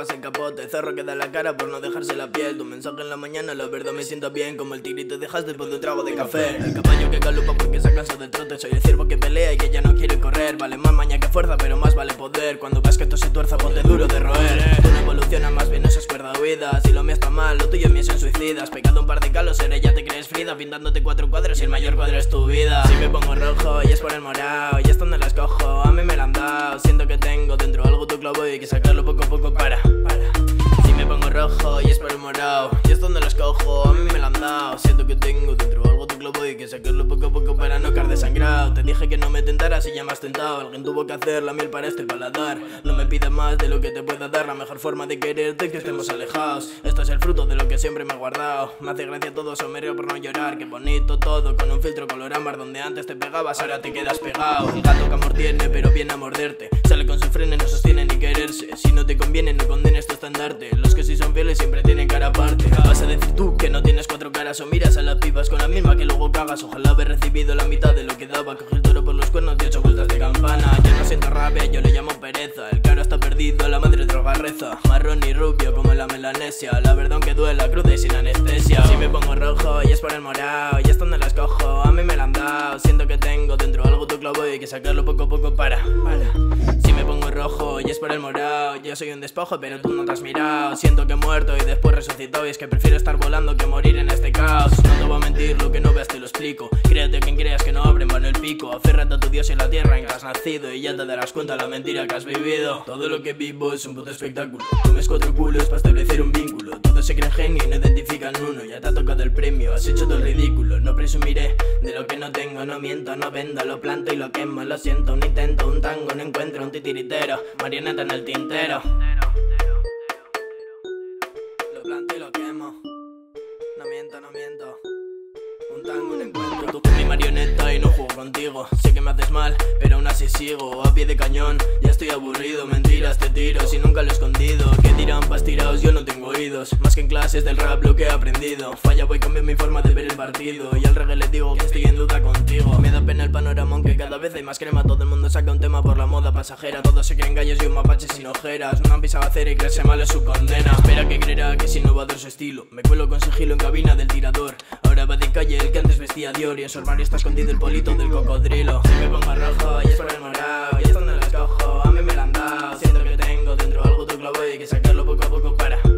aguas el capote, zorro que da la cara por no dejarse la piel. Tu mensaje en la mañana, la verdad me siento bien, como el tigrito dejas después de un trago de café. El caballo que galopa porque se ha cansado del trote. Soy el ciervo que pelea y que ya no quiere correr. Vale más maña que fuerza, pero más vale poder. Cuando ves que esto se tuerza, ponte duro de roer. Tú no evolucionas, más bien eso es cuerda huida. Si lo mío está mal, lo tuyo y mío son suicidas. Pegado un par de calos, eres ya te crees Frida, pintándote 4 cuadros y el mayor cuadro es tu vida. Si me pongo rojo y es por el morado, y esto no las cojo, a mí me la han dado. Siento que tengo dentro algo tu clavo y hay que sacarlo poco a poco para. Si me pongo rojo y es por el morado, y esto no las cojo, a mí me la han dado. Siento que tengo dentro algo tu clavo y hay que sacarlo poco a poco para no caer desangrado. Te dije que no me tentaras y ya me has tentado. Alguien tuvo que hacer la miel para este paladar. No me pidas más de lo que te pueda dar. La mejor forma de quererte es que estemos alejados. Esto es el fruto de lo que siempre me he guardado. Me hace gracia todo, somero por no llorar. Qué bonito todo, con un filtro color ámbar. Donde antes te pegabas, ahora te quedas pegado. El gato que amor tiene, pero viene a morderte. Sale con su freno y no sostiene ni quererse. Si no te conviene, no condenes tu estandarte. Los que sí son fieles siempre tienen cara aparte. Vas a decir tú que no tienes 4 caras, o miras a las pibas con la misma que luego cagas. Ojalá haber recibido la mitad de lo que daba. Cogí el toro por los cuernos y 8 vueltas de campana. Yo no siento rabia, yo le llamo pereza. El caro está perdido, la madre droga reza. Marrón y rubio como la melanesia. La verdad aunque duela, cruda y sin anestesia. Si me pongo rojo y es por el morado, y esto no las cojo, a mí me la han dado. Siento que tengo dentro algo tu clavo y hay que sacarlo poco a poco para. Si me pongo rojo y es por el morado, yo soy un despojo pero tú no te has mirado. Siento que he muerto y después resucitado, y es que prefiero estar volando que morir en este caos. No te voy a mentir, lo que no veas te lo explico. Créate quien creas que no abre en vano el pico. Aférrate a tu Dios y la tierra en que has nacido, y ya te darás cuenta de la mentira que has vivido. Todo lo que vivo es un puto espectáculo. Comes 4 culos para establecer un vínculo. Todos se creen genio y no identifican uno. Ya te ha tocado el premio, has hecho todo el ridículo. No presumiré de lo que no tengo, no miento, no vendo. Lo planto y lo quemo, lo siento, un intento, un tango, no encuentro un titiritero. Marioneta en el tintero. Lo planto y lo quemo. No miento, no miento. Un tango, un encuentro. Tú eres mi marioneta y no juego contigo. Sé que me haces mal, pero aún así sigo a pie de cañón, ya estoy aburrido. Mentiras te tiro si nunca lo he escondido. Que tiran pas tirados, yo no tengo oídos. Más que en clases del rap lo que he aprendido. Falla voy cambiando mi forma de ver el partido, y al reggae le digo que estoy en duda contigo. Me da pena el panorama aunque cada vez hay más crema. Todo el mundo saca un tema por la moda pasajera. Todos se creen gallos y un mapache sin ojeras. No han pisado acera y creerse mal es su condena. Espera que creerá que es innovador su estilo. Me cuelo con sigilo en cabina del tirador. Ahora va de calle el que antes vestía Dior, y en su armario está escondido el polito del cocodrilo. Si me pongo rojo y es por el morado, y esto no las cojo, a mí me la han dado. Siento que tengo dentro algo tu clavo y hay que sacarlo poco a poco para.